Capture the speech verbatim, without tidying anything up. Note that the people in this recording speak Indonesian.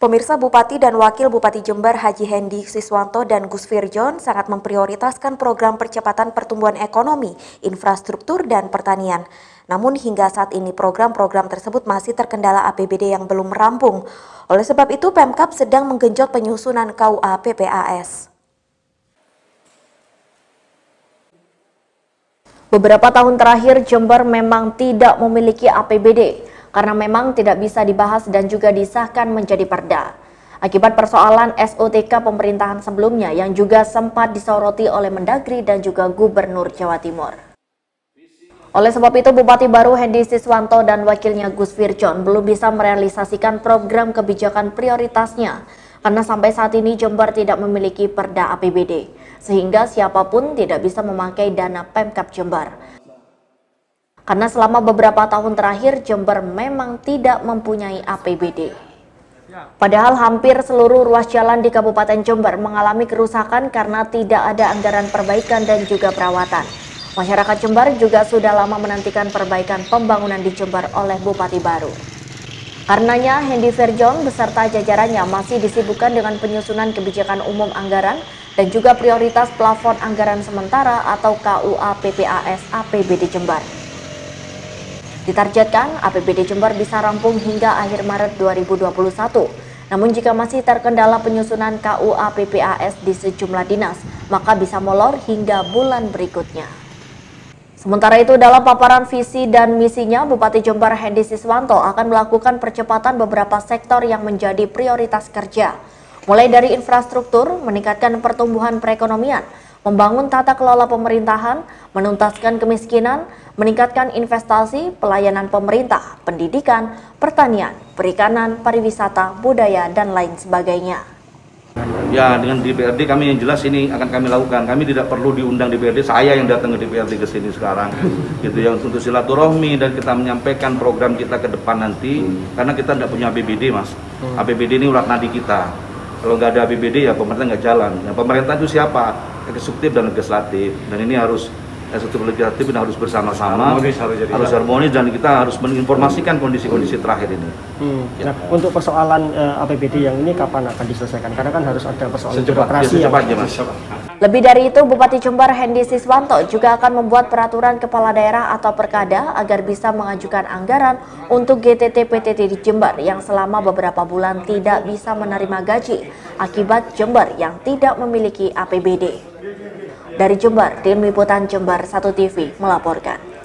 Pemirsa, Bupati dan Wakil Bupati Jember Haji Hendy Siswanto dan Gus Firjon sangat memprioritaskan program percepatan pertumbuhan ekonomi, infrastruktur, dan pertanian. Namun hingga saat ini program-program tersebut masih terkendala A P B D yang belum rampung. Oleh sebab itu Pemkab sedang menggenjot penyusunan K U A P P A S. Beberapa tahun terakhir Jember memang tidak memiliki A P B D. Karena memang tidak bisa dibahas dan juga disahkan menjadi perda. Akibat persoalan S O T K pemerintahan sebelumnya yang juga sempat disoroti oleh Mendagri dan juga Gubernur Jawa Timur. Oleh sebab itu Bupati baru Hendy Siswanto dan wakilnya Gus Firjon belum bisa merealisasikan program kebijakan prioritasnya karena sampai saat ini Jember tidak memiliki perda A P B D sehingga siapapun tidak bisa memakai dana Pemkab Jember. Karena selama beberapa tahun terakhir Jember memang tidak mempunyai A P B D. Padahal hampir seluruh ruas jalan di Kabupaten Jember mengalami kerusakan karena tidak ada anggaran perbaikan dan juga perawatan. Masyarakat Jember juga sudah lama menantikan perbaikan pembangunan di Jember oleh Bupati baru. Karenanya Hendy Firjon beserta jajarannya masih disibukkan dengan penyusunan kebijakan umum anggaran dan juga prioritas plafon anggaran sementara atau K U A P P A S A P B D Jember. Ditargetkan A P B D Jember bisa rampung hingga akhir Maret dua ribu dua puluh satu. Namun jika masih terkendala penyusunan K U A P P A S di sejumlah dinas, maka bisa molor hingga bulan berikutnya. Sementara itu dalam paparan visi dan misinya, Bupati Jember Hendy Siswanto akan melakukan percepatan beberapa sektor yang menjadi prioritas kerja. Mulai dari infrastruktur, meningkatkan pertumbuhan perekonomian, membangun tata kelola pemerintahan, menuntaskan kemiskinan, meningkatkan investasi, pelayanan pemerintah, pendidikan, pertanian, perikanan, pariwisata, budaya, dan lain sebagainya. Ya, dengan D P R D kami yang jelas ini akan kami lakukan. Kami tidak perlu diundang D P R D, saya yang datang ke D P R D ke sini sekarang. Gitu yang untuk silaturahmi dan kita menyampaikan program kita ke depan nanti, karena kita tidak punya A P B D, Mas. A P B D ini urat nadi kita. Kalau nggak ada A P B D ya pemerintah nggak jalan. Nah, pemerintah itu siapa? Eksekutif dan legislatif. Dan ini harus eksekutif legislatif dan harus bersama-sama, harmonis, harus, harus harmonis dan kita harus menginformasikan kondisi-kondisi terakhir ini. Hmm. Nah, untuk persoalan uh, A P B D yang ini kapan akan diselesaikan? Karena kan harus ada persoalan birokrasi. Lebih dari itu, Bupati Jember Hendy Siswanto juga akan membuat peraturan kepala daerah atau perkada agar bisa mengajukan anggaran untuk G T T P T T di Jember yang selama beberapa bulan tidak bisa menerima gaji akibat Jember yang tidak memiliki A P B D. Dari Jember, tim liputan Jember satu T V melaporkan.